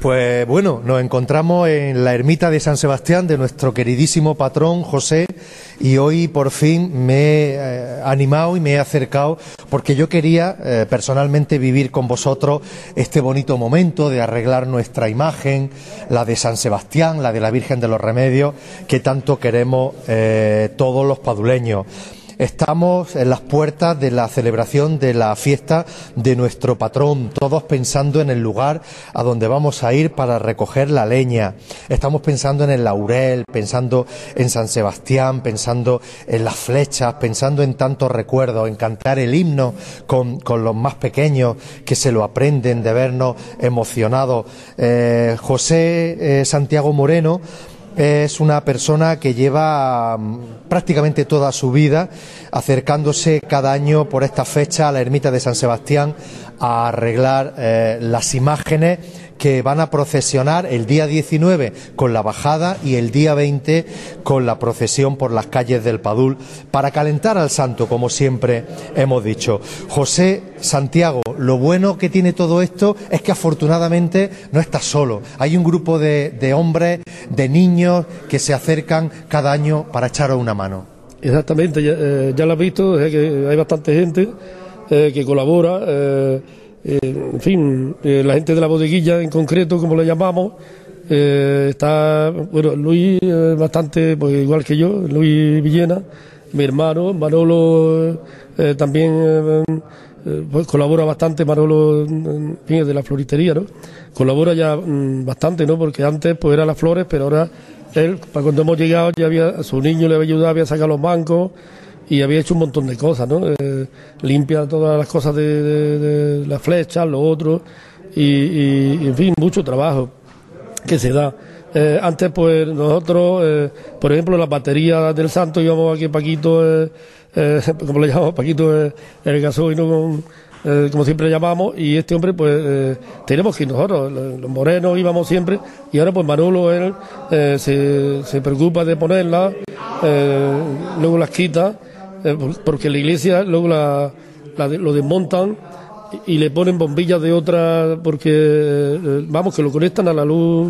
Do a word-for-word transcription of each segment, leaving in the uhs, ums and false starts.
Pues bueno, nos encontramos en la ermita de San Sebastián de nuestro queridísimo patrón José, y hoy por fin me he eh, animado y me he acercado porque yo quería eh, personalmente vivir con vosotros este bonito momento de arreglar nuestra imagen, la de San Sebastián, la de la Virgen de los Remedios, que tanto queremos eh, todos los paduleños. Estamos en las puertas de la celebración de la fiesta de nuestro patrón, todos pensando en el lugar a donde vamos a ir para recoger la leña. Estamos pensando en el laurel, pensando en San Sebastián, pensando en las flechas, pensando en tantos recuerdos, en cantar el himno con, con los más pequeños que se lo aprenden, de vernos emocionados. Eh, José eh, Santiago Moreno es una persona que lleva prácticamente toda su vida acercándose cada año por esta fecha a la ermita de San Sebastián a arreglar eh, las imágenes que van a procesionar el día diecinueve con la bajada y el día veinte con la procesión por las calles del Padul, para calentar al santo, como siempre hemos dicho. José Santiago, lo bueno que tiene todo esto es que afortunadamente no estás solo. Hay un grupo de, de hombres, de niños que se acercan cada año para echaros una mano. Exactamente, ya, eh, ya lo has visto, es que hay bastante gente eh, que colabora. Eh, Eh, en fin, eh, la gente de la bodeguilla en concreto, como le llamamos, eh, está, bueno, Luis eh, bastante, pues igual que yo, Luis Villena, mi hermano, Manolo eh, también eh, eh, pues colabora bastante, Manolo en fin, es de la floristería, ¿no? Colabora ya mm, bastante, ¿no? Porque antes pues era las flores, pero ahora él, para cuando hemos llegado, ya había, a su niño le había ayudado, había sacado los bancos y había hecho un montón de cosas, ¿no? Eh, limpia todas las cosas de, de, de las flechas, lo otro, y, y, en fin, mucho trabajo que se da. Eh, antes, pues, nosotros, eh, por ejemplo, las baterías del santo íbamos aquí, Paquito, eh, eh, como le llamamos, Paquito, eh, el gasoil, ¿no? Con, eh, como siempre le llamamos, y este hombre, pues, eh, tenemos que ir nosotros, los morenos íbamos siempre, y ahora, pues, Manolo, él, eh, se, se preocupa de ponerlas, eh, luego las quita, porque la iglesia luego la, la de, lo desmontan y, y le ponen bombillas de otra, porque eh, vamos, que lo conectan a la luz,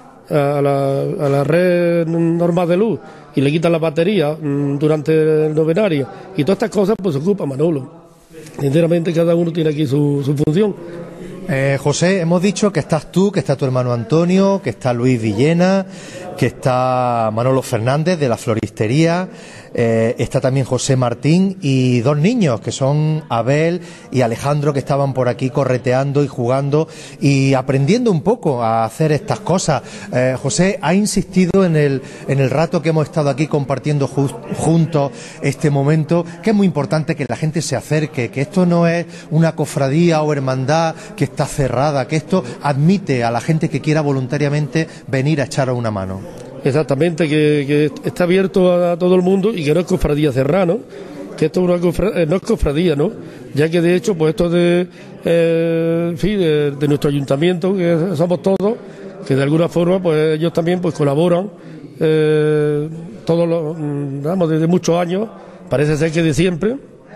a la, a la red normal de luz, y le quitan la batería mmm, durante el novenario, y todas estas cosas pues se ocupa Manolo. Sinceramente cada uno tiene aquí su, su función. Eh, José, hemos dicho que estás tú, que está tu hermano Antonio, que está Luis Villena, que está Manolo Fernández de la floristería, eh, está también José Martín y dos niños que son Abel y Alejandro, que estaban por aquí correteando y jugando y aprendiendo un poco a hacer estas cosas. Eh, José ha insistido en el, en el rato que hemos estado aquí compartiendo just, juntos este momento, que es muy importante que la gente se acerque, que esto no es una cofradía o hermandad que está cerrada, que esto admite a la gente que quiera voluntariamente venir a echar una mano. Exactamente, que, que está abierto a, a todo el mundo y que no es cofradía cerrada, ¿no? Que esto es una cofradía, no es cofradía, ¿no? Ya que de hecho, pues esto de, eh, en fin, de, de nuestro ayuntamiento, que somos todos, que de alguna forma, pues ellos también pues colaboran, eh, todos los, vamos, desde muchos años, parece ser que de siempre,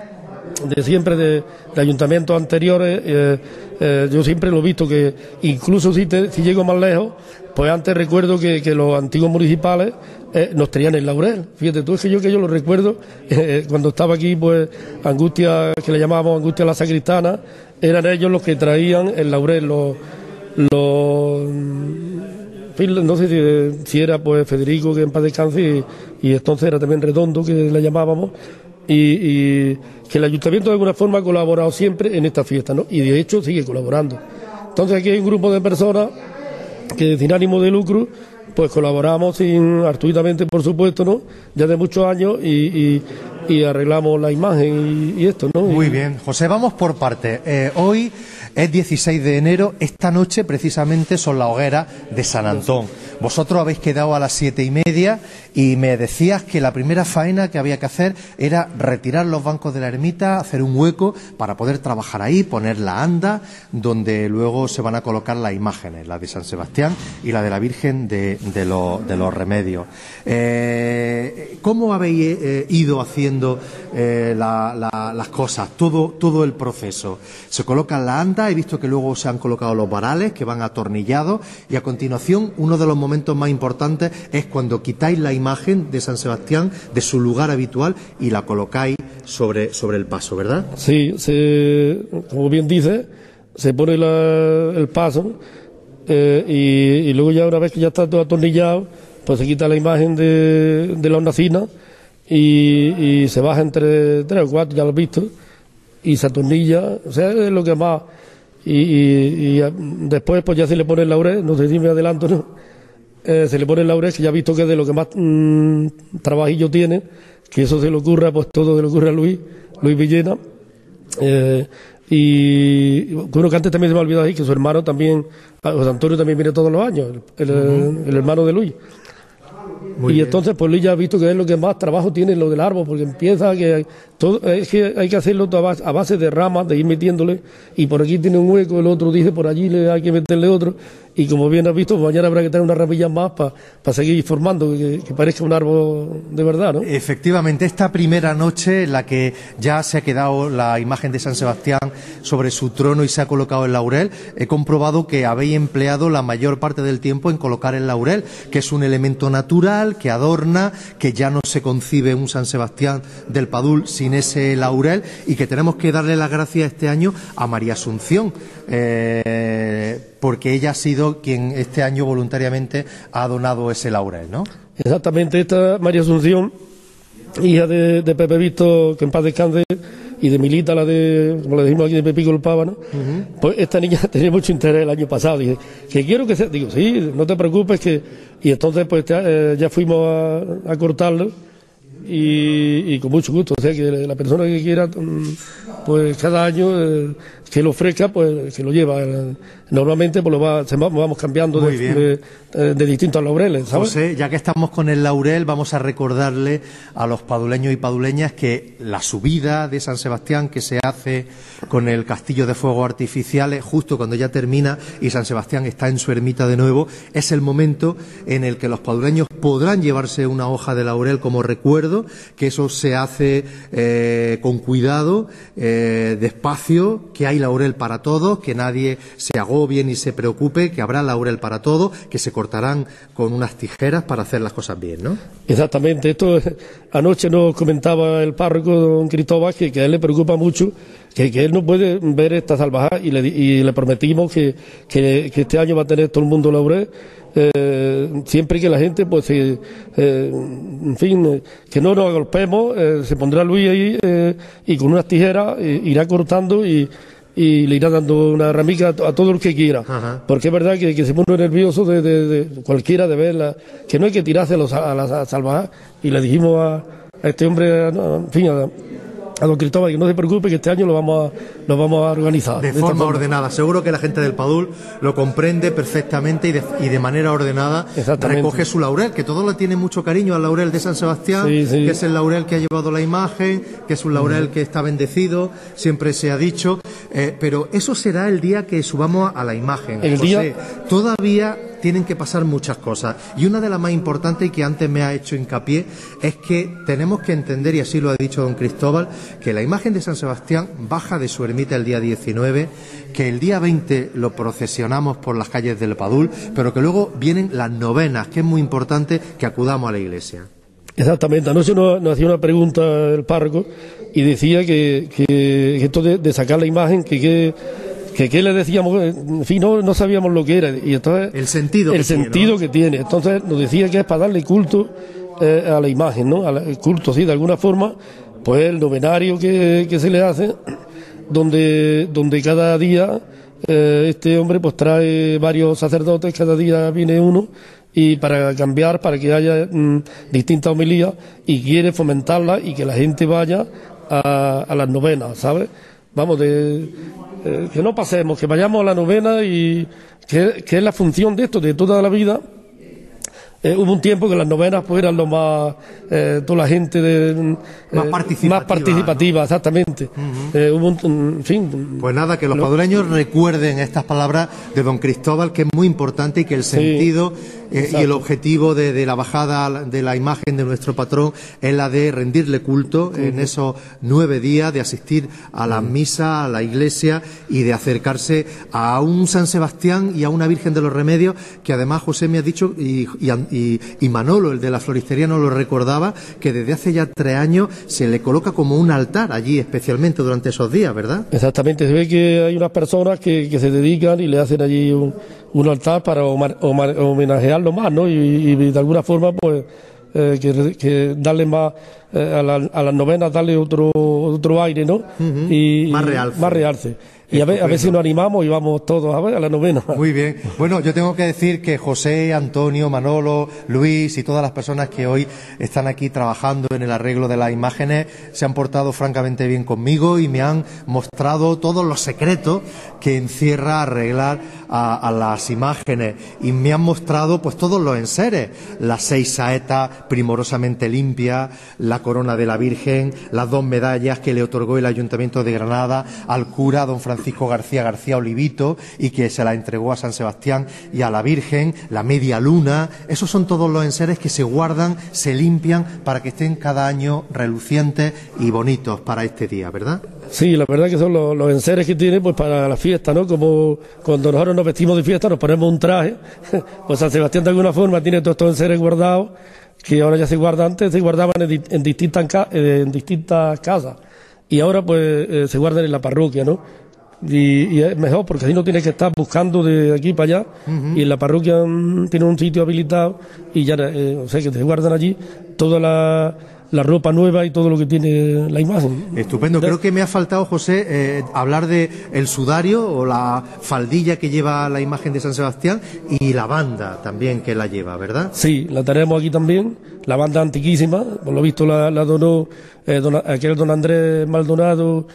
de siempre de, de ayuntamientos anteriores, eh, eh, yo siempre lo he visto que incluso si, te, si llego más lejos, pues antes recuerdo que, que los antiguos municipales eh, nos traían el laurel. Fíjate tú, es que yo que yo lo recuerdo, eh, cuando estaba aquí, pues Angustia, que le llamábamos Angustia la Sacristana, eran ellos los que traían el laurel, los, los no sé si, si era pues Federico, que en paz descanse, y, y entonces era también Redondo, que le llamábamos, y, y que el ayuntamiento de alguna forma ha colaborado siempre en esta fiesta, ¿no? Y de hecho sigue colaborando. Entonces aquí hay un grupo de personas que sin ánimo de lucro pues colaboramos sin gratuitamente, por supuesto, ¿no? Ya de muchos años, y, y, y arreglamos la imagen y, y esto, ¿no? Muy bien, José, vamos por partes. Eh, hoy es dieciséis de enero, esta noche precisamente son las hogueras de San Antón. Vosotros habéis quedado a las siete y media y me decías que la primera faena que había que hacer era retirar los bancos de la ermita, hacer un hueco para poder trabajar ahí, poner la anda, donde luego se van a colocar las imágenes, la de San Sebastián y la de la Virgen de, de, lo, de los Remedios. Eh, ¿Cómo habéis eh, ido haciendo haciendo eh, la, la, las cosas, todo, todo el proceso. Se colocan la anda, he visto que luego se han colocado los varales que van atornillados y a continuación uno de los momentos más importantes es cuando quitáis la imagen de San Sebastián de su lugar habitual y la colocáis sobre, sobre el paso, ¿verdad? Sí, se, como bien dice, se pone la, el paso eh, y, y luego ya una vez que ya está todo atornillado, pues se quita la imagen de, de la hornacina y, y se baja entre tres o cuatro, ya lo has visto, y se atornilla, o sea, es lo que más. Y, y, y después pues ya se le pone el laurel, no sé si me adelanto, ¿no? Eh, se le pone el laurel, que ya he visto que es de lo que más mmm, trabajillo tiene, que eso se le ocurra, pues todo se le ocurre a Luis, Luis Villena. Eh, y bueno, que antes también se me ha olvidado ahí que su hermano también, José Antonio también viene todos los años, el, el, uh-huh. el hermano de Luis. Muy y bien. Entonces pues Luis ya ha visto que es lo que más trabajo tiene lo del árbol, porque empieza que todo, es que hay que hacerlo a base, a base de ramas, de ir metiéndole, y por aquí tiene un hueco, el otro dice por allí le hay que meterle otro, y como bien has visto, pues mañana habrá que tener unas ramillas más para pa seguir formando, que, que parezca un árbol de verdad, ¿no? Efectivamente, esta primera noche en la que ya se ha quedado la imagen de San Sebastián sobre su trono y se ha colocado el laurel, he comprobado que habéis empleado la mayor parte del tiempo en colocar el laurel, que es un elemento natural, que adorna, que ya no se concibe un San Sebastián del Padul sin ese laurel, y que tenemos que darle las gracias este año a María Asunción, eh, porque ella ha sido quien este año voluntariamente ha donado ese laurel, ¿no? Exactamente, esta María Asunción, hija de, de Pepe Visto, que en paz descanse, y de Milita, la de, como le decimos aquí, de Pepico el Pava, ¿no? Uh-huh. Pues esta niña tenía mucho interés el año pasado, dije, que quiero que sea, digo, sí, no te preocupes, que, y entonces pues eh, ya fuimos a, a cortarlo, y, y con mucho gusto, o sea que la persona que quiera, pues cada año eh, que lo ofrezca, pues que lo lleva. Normalmente pues lo va, se va, vamos cambiando de, de, de, de distintos laureles, ¿sabes? José, ya que estamos con el laurel, vamos a recordarle a los paduleños y paduleñas que la subida de San Sebastián que se hace con el castillo de fuegos artificiales, justo cuando ya termina y San Sebastián está en su ermita de nuevo, es el momento en el que los paduleños podrán llevarse una hoja de laurel como recuerdo, que eso se hace eh, con cuidado, eh, despacio, que hay laurel para todos, que nadie se agobie ni se preocupe, que habrá laurel para todos, que se cortarán con unas tijeras para hacer las cosas bien, ¿no? Exactamente. Esto anoche nos comentaba el párroco don Cristóbal que, que a él le preocupa mucho, que, que él no puede ver esta salvajada, y le, y le prometimos que, que, que este año va a tener todo el mundo laurel. Eh, siempre que la gente, pues, eh, eh, en fin, eh, que no nos agolpemos, eh, se pondrá Luis ahí eh, y con unas tijeras eh, irá cortando y, y le irá dando una ramica a, a todo el que quiera. Ajá. Porque es verdad que, que se pone nervioso de, de, de cualquiera de verla, que no hay que tirarse a, los, a las salvajadas, y le dijimos a, a este hombre, a, en fin, a, a don Cristóbal, que no se preocupe, que este año lo vamos a, lo vamos a organizar. De, de forma, forma ordenada. Seguro que la gente del Padul lo comprende perfectamente y de, y de manera ordenada recoge su laurel, que todos le tienen mucho cariño al laurel de San Sebastián, sí, sí. que es el laurel que ha llevado la imagen, que es un laurel que está bendecido, siempre se ha dicho, eh, pero eso será el día que subamos a la imagen. El José, día... todavía tienen que pasar muchas cosas, y una de las más importantes y que antes me ha hecho hincapié es que tenemos que entender, y así lo ha dicho don Cristóbal, que la imagen de San Sebastián baja de su ermita el día diecinueve, que el día veinte lo procesionamos por las calles del Padul, pero que luego vienen las novenas, que es muy importante que acudamos a la iglesia. Exactamente. Anoche nos, nos hacía una pregunta el párroco y decía que, que, que esto de, de sacar la imagen, que que que qué le decíamos, en fin, no, no sabíamos lo que era, y entonces el sentido el que sentido tiene, ¿no? que tiene. Entonces nos decía que es para darle culto eh, a la imagen, ¿no? Al culto, sí, de alguna forma, pues el novenario que, que se le hace, donde donde cada día eh, este hombre pues trae varios sacerdotes, cada día viene uno, y para cambiar, para que haya mmm, distintas homilías, y quiere fomentarla y que la gente vaya a, a las novenas, ¿sabes? Vamos, de, eh, que no pasemos, que vayamos a la novena, y que, que es la función de esto, de toda la vida, Eh, hubo un tiempo que las novenas pues eran lo más, eh, toda la gente de, eh, más participativa, más participativa, ¿no? Exactamente. Uh-huh. eh, hubo un, en fin. Pues nada, que los lo... paduleños recuerden estas palabras de don Cristóbal, que es muy importante y que el sentido sí, eh, y el objetivo de, de la bajada de la imagen de nuestro patrón es la de rendirle culto uh-huh. en esos nueve días, de asistir a las uh-huh. misas, a la iglesia y de acercarse a un San Sebastián y a una Virgen de los Remedios, que además José me ha dicho y, y Y, y Manolo, el de la floristería, nos lo recordaba, que desde hace ya tres años se le coloca como un altar allí, especialmente durante esos días, ¿verdad? Exactamente, se ve que hay unas personas que, que se dedican y le hacen allí un, un altar para homenajearlo más, ¿no? Y, y de alguna forma, pues, eh, que, que darle más, eh, a, la, a las novenas, darle otro otro aire, ¿no? Uh-huh. Y, más realce. Más realce. Y a ver, a ver si nos animamos y vamos todos a ver a la novena. Muy bien. Bueno, yo tengo que decir que José, Antonio, Manolo, Luis y todas las personas que hoy están aquí trabajando en el arreglo de las imágenes se han portado francamente bien conmigo y me han mostrado todos los secretos que encierra arreglar a, a las imágenes, y me han mostrado pues todos los enseres, las seis saetas primorosamente limpias, la corona de la Virgen, las dos medallas que le otorgó el Ayuntamiento de Granada al cura don Francisco Francisco García García Olivito, y que se la entregó a San Sebastián y a la Virgen, la media luna. Esos son todos los enseres que se guardan, se limpian para que estén cada año relucientes y bonitos para este día, ¿verdad? Sí, la verdad que son los, los enseres que tiene pues para la fiesta, ¿no? Como cuando nosotros nos vestimos de fiesta, nos ponemos un traje, pues San Sebastián de alguna forma tiene todos estos enseres guardados, que ahora ya se guardan, antes se guardaban en, en, distintas, en distintas casas, y ahora pues eh, se guardan en la parroquia, ¿no? Y, y es mejor porque así no tienes que estar buscando de aquí para allá. Uh-huh. Y en la parroquia mmm, tiene un sitio habilitado y ya, eh, o sea, que te guardan allí toda la, la ropa nueva y todo lo que tiene la imagen. Estupendo. Creo que me ha faltado, José, eh, hablar de el sudario o la faldilla que lleva la imagen de San Sebastián y la banda también que la lleva, ¿verdad? Sí, la tenemos aquí también. La banda antiquísima, por lo visto la, la donó eh, don, aquel don Andrés Maldonado,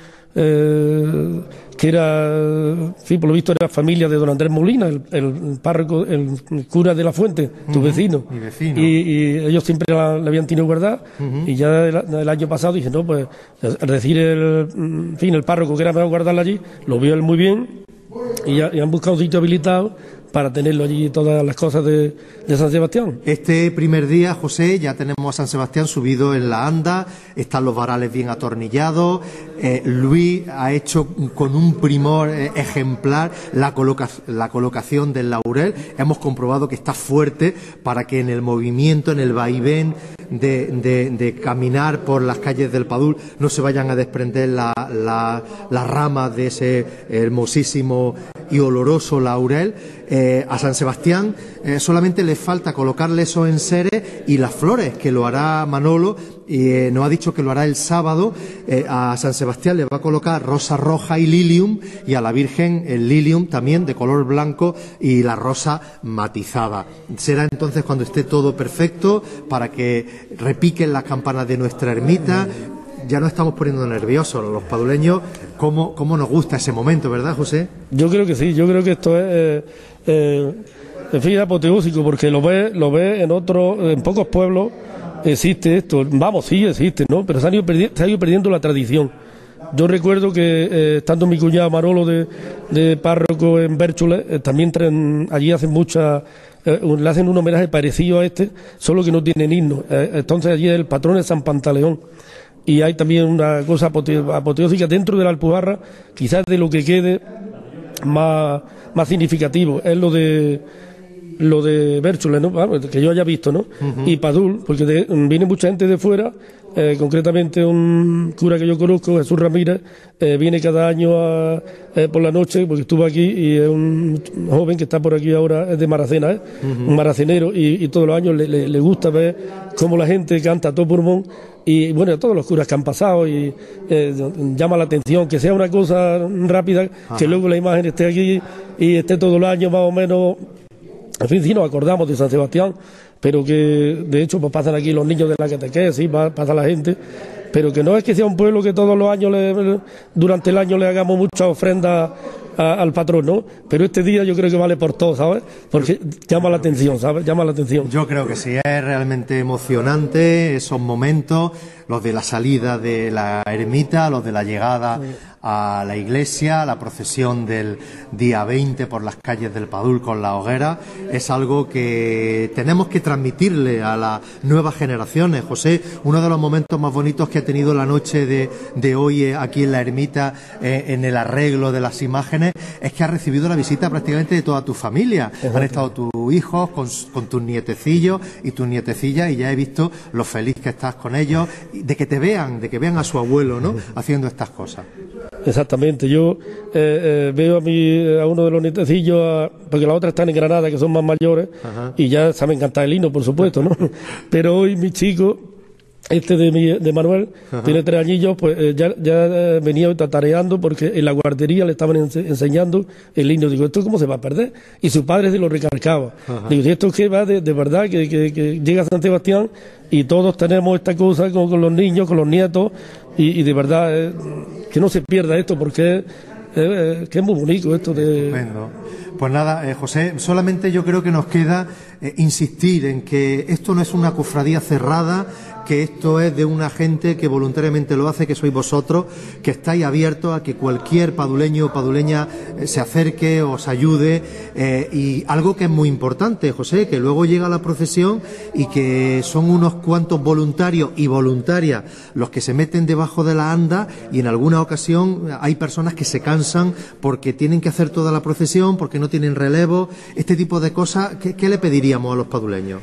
Eh, que era, sí, por lo visto era familia de don Andrés Molina, el, el párroco, el, el cura de la Fuente, tu uh-huh, vecino. Mi vecino. Y, y ellos siempre la, la habían tenido guardada, uh-huh. Y ya el, el año pasado dije, no, pues, al decir el, en fin, el párroco que era mejor guardarla allí, lo vio él muy bien, y, ya, y han buscado un sitio habilitado para tenerlo allí todas las cosas de, de San Sebastián. Este primer día, José, ya tenemos a San Sebastián subido en la anda, están los varales bien atornillados, eh, Luis ha hecho con un primor eh, ejemplar la, coloca la colocación del laurel. Hemos comprobado que está fuerte para que en el movimiento, en el vaivén de, de, de caminar por las calles del Padul no se vayan a desprender las la, la ramas de ese hermosísimo y oloroso laurel. Eh, a San Sebastián eh, solamente le falta colocarle esos enseres y las flores, que lo hará Manolo, y eh, nos ha dicho que lo hará el sábado. Eh, a San Sebastián le va a colocar rosa roja y lilium, y a la Virgen el lilium también de color blanco y la rosa matizada. Será entonces cuando esté todo perfecto para que repiquen las campanas de nuestra ermita. Ya nos estamos poniendo nerviosos los paduleños. ¿Cómo, cómo nos gusta ese momento, verdad, José? Yo creo que sí, yo creo que esto es, eh, eh, en fin, apoteósico, porque lo ve, lo ve en otros, en pocos pueblos existe esto. Vamos, sí existe, ¿no? Pero se ha ido, perdi se ha ido perdiendo la tradición. Yo recuerdo que, eh, estando mi cuñado Marolo de, de párroco en Bércholes, eh, también traen, allí hacen muchas, eh, le hacen un homenaje parecido a este, solo que no tienen himno. Eh, entonces allí el patrón es San Pantaleón. Y hay también una cosa apoteósica dentro de la Alpujarra, quizás de lo que quede más, más significativo, es lo de lo de Bércholes, ¿no? Que yo haya visto, ¿no? Uh-huh. Y Padul, porque de, viene mucha gente de fuera, eh, concretamente un cura que yo conozco, Jesús Ramírez, eh, viene cada año a, eh, por la noche, porque estuvo aquí, y es un joven que está por aquí ahora, es de Maracena, ¿eh? Uh-huh. Un maracenero, y, y todos los años le, le, le gusta ver cómo la gente canta a todo pulmón. Y bueno, todos los curas que han pasado, y eh, llama la atención que sea una cosa rápida. Ajá. Que luego la imagen esté aquí y esté todo el año más o menos. En fin, sí nos acordamos de San Sebastián, pero que de hecho pues pasan aquí los niños de la catequesis, pasa la gente, pero que no es que sea un pueblo que todos los años, le, durante el año le hagamos muchas ofrendas a, al patrón, ¿no? Pero este día yo creo que vale por todo, ¿sabes? Porque llama la atención, ¿sabes? Llama la atención. Yo creo que sí, es realmente emocionante esos momentos, los de la salida de la ermita, los de la llegada a la iglesia, la procesión del día veinte por las calles del Padul con la hoguera. Es algo que tenemos que transmitirle a las nuevas generaciones. José, uno de los momentos más bonitos que ha tenido la noche de, de hoy aquí en la ermita, eh, en el arreglo de las imágenes, es que has recibido la visita prácticamente de toda tu familia. Han estado tus hijos con, con tus nietecillos y tus nietecillas, y ya he visto lo feliz que estás con ellos, de que te vean, de que vean a su abuelo, ¿no?, haciendo estas cosas. Exactamente, yo eh, eh, veo a, mi, a uno de los nietecillos, a, porque las otras están en Granada, que son más mayores, ajá, y ya saben cantar el himno, por supuesto, ¿no? Pero hoy mi chico, este de, mi, de Manuel, ajá, tiene tres añillos, pues eh, ya, ya eh, venía tatareando porque en la guardería le estaban ense enseñando el himno. Digo, ¿esto cómo se va a perder? Y su padre se lo recargaba. Ajá. Digo, ¿y esto qué va de, de verdad? Que, que, que llega San Sebastián y todos tenemos esta cosa con, con los niños, con los nietos, y, y de verdad eh, que no se pierda esto, porque eh, que es muy bonito esto de... Estupendo. Pues nada, eh, José, solamente yo creo que nos queda eh, insistir en que esto no es una cofradía cerrada, que esto es de una gente que voluntariamente lo hace, que sois vosotros, que estáis abiertos a que cualquier paduleño o paduleña eh, se acerque, os ayude, eh, y algo que es muy importante, José, que luego llega la procesión y que son unos cuantos voluntarios y voluntarias los que se meten debajo de la anda, y en alguna ocasión hay personas que se cansan porque tienen que hacer toda la procesión, porque no tienen relevo, este tipo de cosas. ¿Qué, qué le pediríamos a los paduleños?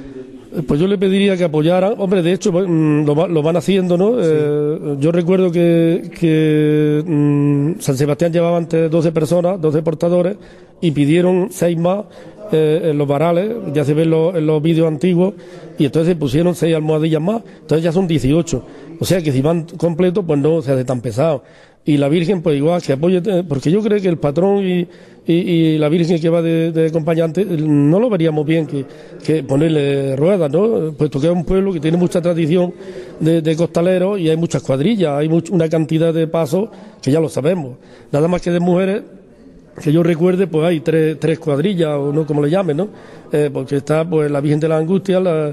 Pues yo le pediría que apoyaran. Hombre, de hecho lo, lo van haciendo, ¿no? Sí. Eh, yo recuerdo que, que mmm, San Sebastián llevaba antes doce personas, doce portadores, y pidieron seis más eh, en los varales, ya se ven los, en los vídeos antiguos, y entonces se pusieron seis almohadillas más, entonces ya son dieciocho. O sea que si van completos, pues no se hace tan pesado. Y la Virgen, pues igual, que apoye, porque yo creo que el patrón y, y, y la Virgen que va de, de acompañante, no lo veríamos bien que, que ponerle ruedas, ¿no? Puesto que es un pueblo que tiene mucha tradición de, de costaleros y hay muchas cuadrillas, hay much, una cantidad de pasos que ya lo sabemos. Nada más que de mujeres, que yo recuerde, pues hay tres, tres cuadrillas, o no como le llamen, ¿no? Eh, porque está pues la Virgen de la Angustia, la,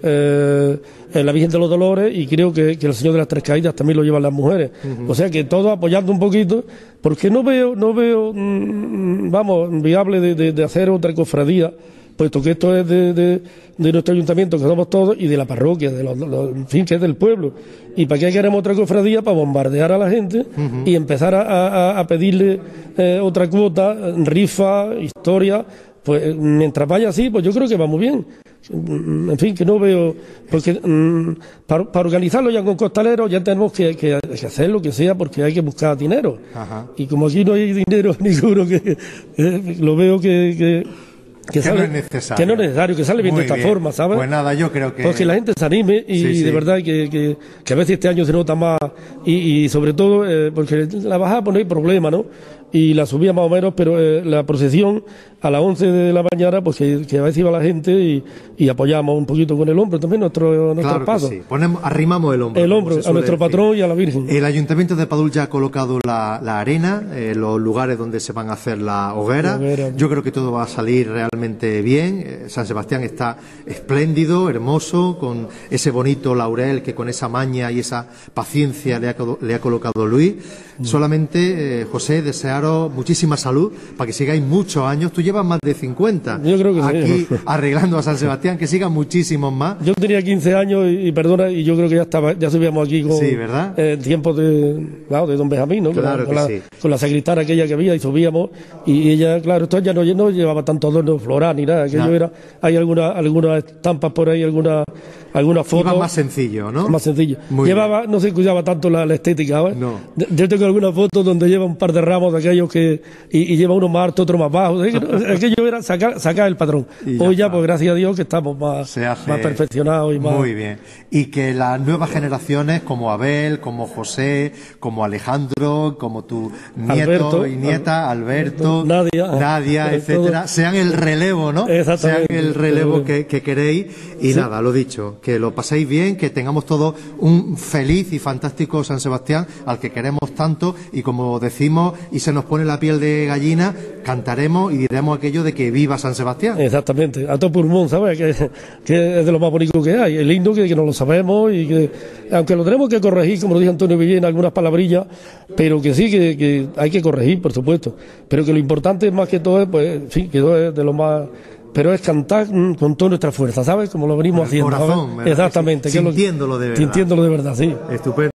eh, la Virgen de los Dolores, y creo que, que el Señor de las Tres Caídas también lo llevan las mujeres. Uh-huh. O sea que todos apoyando un poquito, porque no veo, no veo, mmm, vamos, viable de, de, de hacer otra cofradía, puesto que esto es de, de, de nuestro ayuntamiento, que somos todos, y de la parroquia, de los, los, en fin, que es del pueblo. ¿Y para qué queremos otra cofradía? Para bombardear a la gente, uh-huh, y empezar a, a, a pedirle eh, otra cuota, rifa, historia. Pues mientras vaya así, pues yo creo que va muy bien. En fin, que no veo... Porque mmm, para, para organizarlo ya con costaleros ya tenemos que, que, que hacer lo que sea, porque hay que buscar dinero. Ajá. Y como aquí no hay dinero ninguno, que eh, lo veo que... que Que, que sale, no es necesario. Que no es necesario, que sale bien Muy de esta bien. forma, ¿sabes? Pues nada, yo creo que... Pues que la gente se anime y sí, sí. de verdad que, que, que a veces este año se nota más y, y sobre todo eh, porque la bajada pues no hay problema, ¿no? Y la subía más o menos, pero eh, la procesión a las once de la mañana, pues que, que a veces iba la gente y, y apoyamos un poquito con el hombro también nuestro, nuestro claro paso. Sí. Ponemos, arrimamos el hombro. El hombro, a nuestro patrón decir. Y a la Virgen. El Ayuntamiento de Padul ya ha colocado la, la arena, eh, los lugares donde se van a hacer la hoguera. La hoguera. Yo creo que todo va a salir realmente bien. Eh, San Sebastián está espléndido, hermoso, con ese bonito laurel que con esa maña y esa paciencia le ha, le ha colocado Luis. Mm. Solamente, eh, José, desearos muchísima salud para que sigáis muchos años. Tú llevas más de cincuenta. Yo creo que aquí sí. Arreglando a San Sebastián, que sigan muchísimos más. Yo tenía quince años y, y perdona, y yo creo que ya estaba, ya subíamos aquí con sí, ¿verdad? Eh, tiempos de, claro, de don Benjamín, ¿no? Claro con, que la, sí. Con la sacristana aquella que había y subíamos y ella, claro, esto ya no, no llevaba tanto adorno floral ni nada, aquello no. Era, hay algunas algunas estampas por ahí, algunas algunas fotos. Iba más sencillo, ¿no? Más sencillo. Muy llevaba, bien. No se cuidaba tanto la, la estética, ¿ves? No. Yo tengo algunas fotos donde lleva un par de ramos de aquellos que y, y lleva uno más alto, otro más bajo. aquello era sacar, sacar el patrón. Hoy ya, pues gracias a Dios, que estamos más, más perfeccionados y más... Muy bien. Y que las nuevas generaciones, como Abel, como José, como Alejandro, como tu nieto Alberto, y nieta, Alberto, Nadia, Nadia, etcétera, todo, sean el relevo, ¿no? Sean el relevo que, que queréis. Y sí. Nada, lo dicho, que lo paséis bien, que tengamos todos un feliz y fantástico San Sebastián, al que queremos tanto, y como decimos, y se nos pone la piel de gallina, cantaremos y diremos aquello de que viva San Sebastián. Exactamente, a todo pulmón, ¿sabes? Que, que es de lo más bonito que hay. Es lindo que, que no lo sabemos y que, aunque lo tenemos que corregir, como lo dijo Antonio Villena, algunas palabrillas, pero que sí, que, que hay que corregir, por supuesto. Pero que lo importante más que todo es, pues, sí, que todo es de lo más... Pero es cantar con toda nuestra fuerza, ¿sabes? Como lo venimos haciendo. Corazón, exactamente. Sintiéndolo de verdad. Sintiéndolo de verdad, sí. Estupendo.